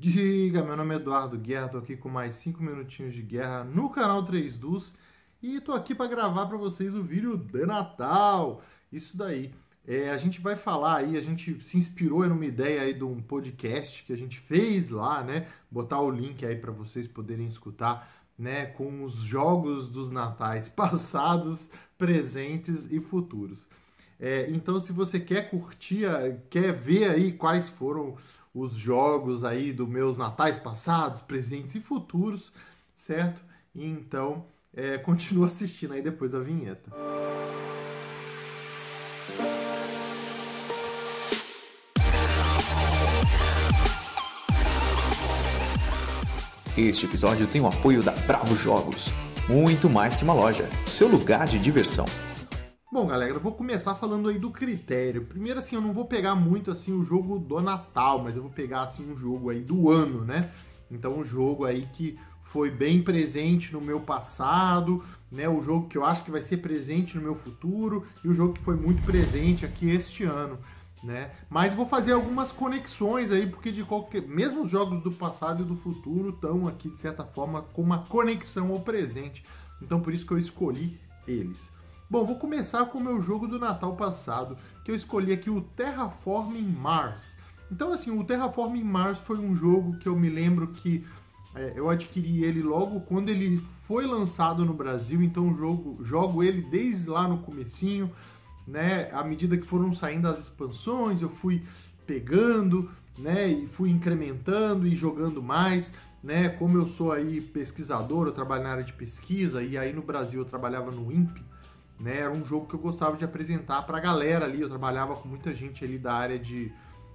Diga, meu nome é Eduardo Guerra, tô aqui com mais 5 minutinhos de guerra no canal 3 Dus e tô aqui para gravar para vocês o vídeo de Natal. Isso daí. A gente vai falar aí, a gente se inspirou numa ideia aí de um podcast que a gente fez lá, né? Botar o link aí para vocês poderem escutar, né? Com os jogos dos natais passados, presentes e futuros. Então, se você quer curtir, quer ver aí quais foram os jogos aí dos meus natais passados, presentes e futuros, certo? Então, continua assistindo aí depois da vinheta. Este episódio tem o apoio da Bravo Jogos, muito mais que uma loja, seu lugar de diversão. Bom, galera, eu vou começar falando aí do critério. Primeiro, assim, eu não vou pegar muito, assim, o jogo do Natal, mas eu vou pegar, assim, um jogo aí do ano, né? Então, um jogo aí que foi bem presente no meu passado, né? O jogo que eu acho que vai ser presente no meu futuro e o jogo que foi muito presente aqui este ano, né? Mas vou fazer algumas conexões aí, porque mesmo os jogos do passado e do futuro estão aqui, de certa forma, com uma conexão ao presente. Então, por isso que eu escolhi eles. Bom, vou começar com o meu jogo do Natal passado, que eu escolhi aqui o Terraforming Mars. Então, assim, o Terraforming Mars foi um jogo que eu me lembro que eu adquiri ele logo quando ele foi lançado no Brasil, então jogo ele desde lá no comecinho, né? À medida que foram saindo as expansões, eu fui pegando, né? E fui incrementando e jogando mais, né? Como eu sou aí pesquisador, eu trabalho na área de pesquisa, e aí no Brasil eu trabalhava no INPE, né, era um jogo que eu gostava de apresentar para a galera ali. Eu trabalhava com muita gente ali da área de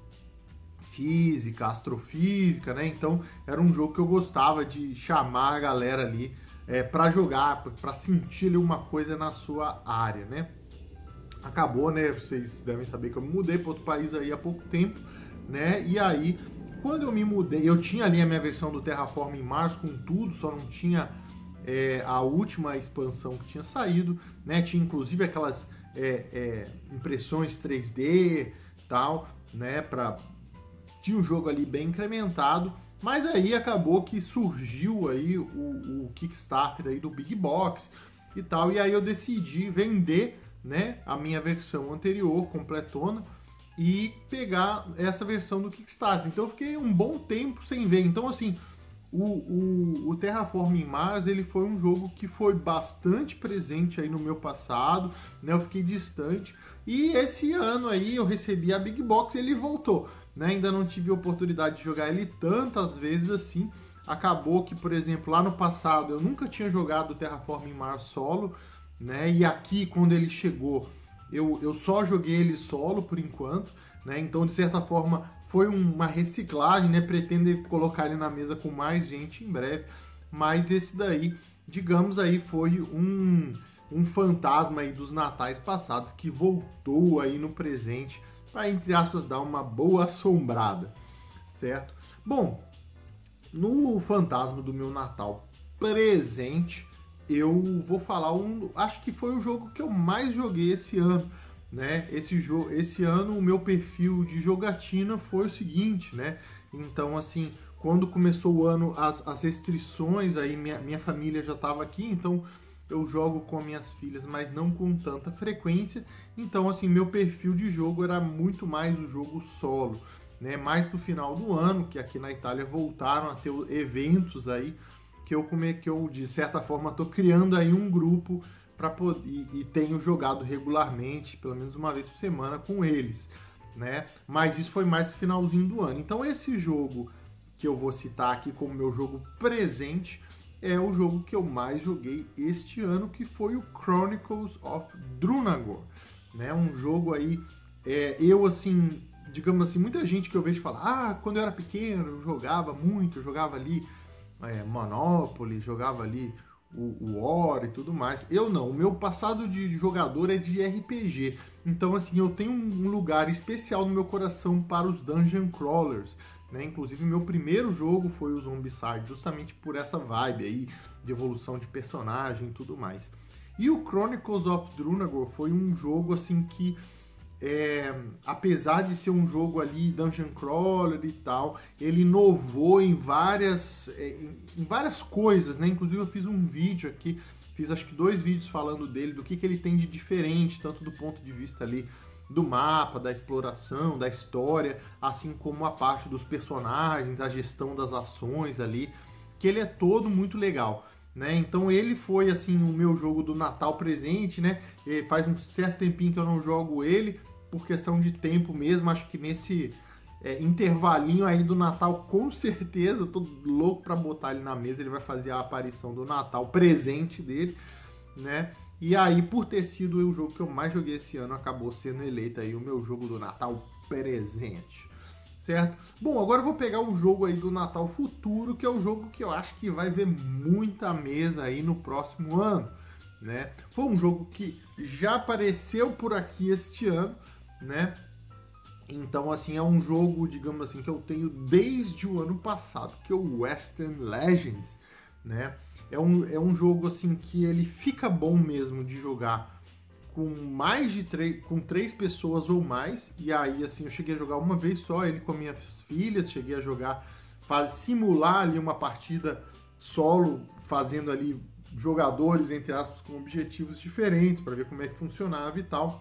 física, astrofísica, né? Então era um jogo que eu gostava de chamar a galera ali para jogar, para sentir ali uma coisa na sua área, né? Acabou, né? Vocês devem saber que eu me mudei para outro país aí há pouco tempo, né? E aí, quando eu me mudei, eu tinha ali a minha versão do Terraforming Mars com tudo, só não tinha a última expansão que tinha saído, né? Tinha inclusive aquelas impressões 3D tal, né? Tinha um jogo ali bem incrementado, mas aí acabou que surgiu aí o Kickstarter aí do Big Box e tal, e aí eu decidi vender, né, a minha versão anterior, completona, e pegar essa versão do Kickstarter. Então eu fiquei um bom tempo sem ver. Então, assim, o Terraforming Mars, ele foi um jogo que foi bastante presente aí no meu passado, né? Eu fiquei distante, e esse ano aí eu recebi a Big Box e ele voltou, né? Ainda não tive a oportunidade de jogar ele tantas vezes assim. Acabou que, por exemplo, lá no passado eu nunca tinha jogado o Terraforming Mars solo, né? E aqui, quando ele chegou, eu só joguei ele solo por enquanto, né? Então, de certa forma, foi uma reciclagem, né? Pretendo colocar ele na mesa com mais gente em breve, mas esse daí, digamos aí, foi um fantasma aí dos natais passados que voltou aí no presente para, entre aspas, dar uma boa assombrada, certo? Bom, no fantasma do meu Natal presente, eu vou falar acho que foi o jogo que eu mais joguei esse ano, né? Esse ano o meu perfil de jogatina foi o seguinte, né? Então, assim, quando começou o ano, as restrições aí, minha família já estava aqui, então eu jogo com minhas filhas, mas não com tanta frequência. Então, assim, meu perfil de jogo era muito mais o jogo solo, né? Mais pro final do ano, que aqui na Itália voltaram a ter eventos aí, que eu de certa forma estou criando aí um grupo para poder, e tenho jogado regularmente, pelo menos uma vez por semana com eles, né? Mas isso foi mais pro finalzinho do ano. Então esse jogo que eu vou citar aqui como meu jogo presente é o jogo que eu mais joguei este ano, que foi o Chronicles of Drunagor, né? Um jogo aí, eu assim, digamos assim, muita gente que eu vejo falar, quando eu era pequeno eu jogava muito, eu jogava ali Monopoly, jogava ali o War e tudo mais. Eu não, o meu passado de jogador é de RPG, então assim, eu tenho um lugar especial no meu coração para os Dungeon Crawlers, né? Inclusive meu primeiro jogo foi o Zombicide, justamente por essa vibe aí de evolução de personagem e tudo mais. E o Chronicles of Drunagor foi um jogo assim que apesar de ser um jogo ali dungeon crawler e tal, ele inovou em várias coisas, né? Inclusive eu fiz um vídeo aqui, fiz acho que 2 vídeos falando dele, do que ele tem de diferente, tanto do ponto de vista ali do mapa, da exploração, da história, assim como a parte dos personagens, a gestão das ações ali, que ele é todo muito legal, né? Então ele foi assim o meu jogo do Natal presente, né? E faz um certo tempinho que eu não jogo ele, por questão de tempo mesmo. Acho que nesse intervalinho aí do Natal, com certeza, tô louco para botar ele na mesa. Ele vai fazer a aparição do Natal presente dele, né? E aí, por ter sido o jogo que eu mais joguei esse ano, acabou sendo eleito aí o meu jogo do Natal presente. Certo? Bom, agora eu vou pegar um jogo aí do Natal futuro, que é um jogo que eu acho que vai ver muita mesa aí no próximo ano, né? Foi um jogo que já apareceu por aqui este ano, né? Então, assim, é um jogo, digamos assim, que eu tenho desde o ano passado, que é o Western Legends, né? É um jogo, assim, que ele fica bom mesmo de jogar com mais de 3 pessoas ou mais. E aí, assim, eu cheguei a jogar uma vez só, ele com minhas filhas, cheguei a jogar, simular ali uma partida solo, fazendo ali jogadores, entre aspas, com objetivos diferentes, para ver como é que funcionava e tal.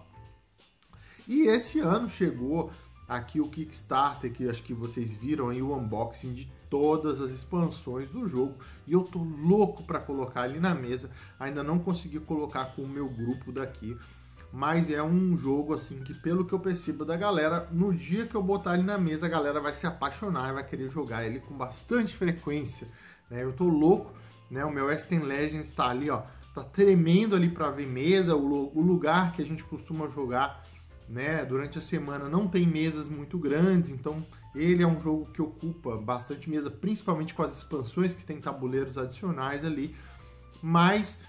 E esse ano chegou aqui o Kickstarter, que acho que vocês viram aí o unboxing de todas as expansões do jogo, e eu tô louco para colocar ali na mesa. Ainda não consegui colocar com o meu grupo daqui, mas é um jogo assim que, pelo que eu percebo da galera, no dia que eu botar ele na mesa, a galera vai se apaixonar e vai querer jogar ele com bastante frequência, né? Eu tô louco, né? O meu Western Legends tá ali, ó, tá tremendo ali para ver mesa. O lugar que a gente costuma jogar, né, durante a semana não tem mesas muito grandes, então ele é um jogo que ocupa bastante mesa, principalmente com as expansões que tem tabuleiros adicionais ali, mas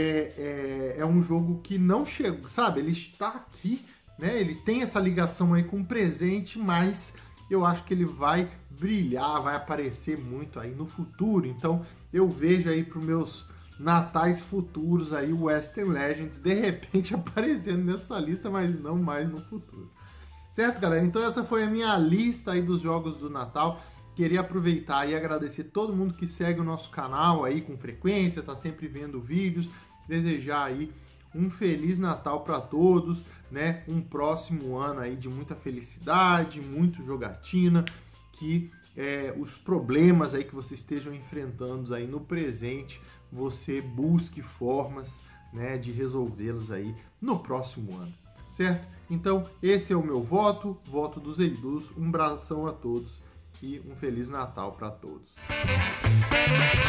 é um jogo que não chega, sabe, ele está aqui, né, ele tem essa ligação aí com o presente, mas eu acho que ele vai brilhar, vai aparecer muito aí no futuro. Então eu vejo aí para os meus natais futuros aí o Western Legends de repente aparecendo nessa lista, mas não mais no futuro. Certo, galera? Então essa foi a minha lista aí dos jogos do Natal. Queria aproveitar e agradecer todo mundo que segue o nosso canal aí com frequência, tá sempre vendo vídeos, desejar aí um Feliz Natal para todos, né? Um próximo ano aí de muita felicidade, muito jogatina, que os problemas aí que vocês estejam enfrentando aí no presente, você busque formas, né, de resolvê-los aí no próximo ano, certo? Então, esse é o meu voto dos Eidus. Um abração a todos e um Feliz Natal para todos.